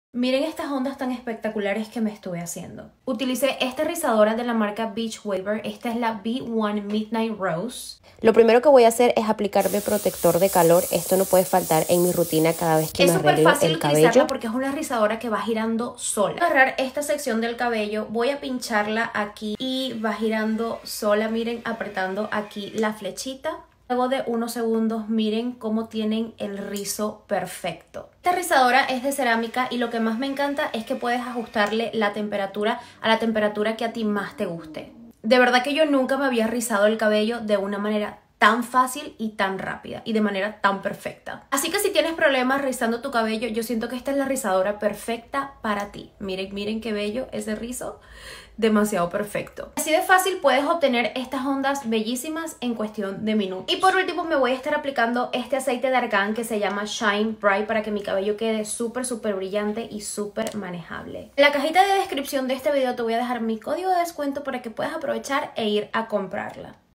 Miren estas ondas tan espectaculares que me estuve haciendo. Utilicé esta rizadora de la marca Beach Wave. Esta es la B1 Midnight Rose. Lo primero que voy a hacer es aplicarme protector de calor. Esto no puede faltar en mi rutina cada vez que me arreglo el cabello. Es súper fácil utilizarla porque es una rizadora que va girando sola. Voy a agarrar esta sección del cabello, voy a pincharla aquí y va girando sola. Miren, apretando aquí la flechita. Luego de unos segundos, miren cómo tienen el rizo perfecto. Esta rizadora es de cerámica y lo que más me encanta es que puedes ajustarle la temperatura a la temperatura que a ti más te guste. De verdad que yo nunca me había rizado el cabello de una manera tan fácil y tan rápida y de manera tan perfecta. Así que si tienes problemas rizando tu cabello, yo siento que esta es la rizadora perfecta para ti. Miren, miren qué bello ese rizo. Demasiado perfecto. Así de fácil puedes obtener estas ondas bellísimas en cuestión de minutos. Y por último me voy a estar aplicando este aceite de argán que se llama Shine Bright para que mi cabello quede súper brillante y súper manejable. En la cajita de descripción de este video te voy a dejar mi código de descuento para que puedas aprovechar e ir a comprarla.